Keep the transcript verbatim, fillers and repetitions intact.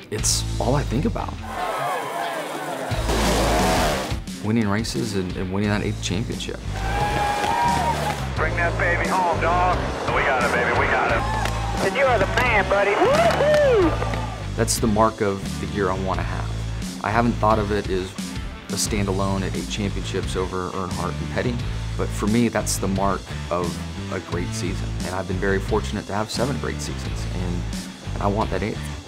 it's all I think about. Winning races and, and winning that eighth championship. Bring that baby home, dog. We got it, baby, we got it. And you are the man, buddy. Woo-hoo! That's the mark of the year I want to have. I haven't thought of it as a standalone at eight championships over Earnhardt and Petty, but for me, that's the mark of a great season. And I've been very fortunate to have seven great seasons, and, and I want that eighth.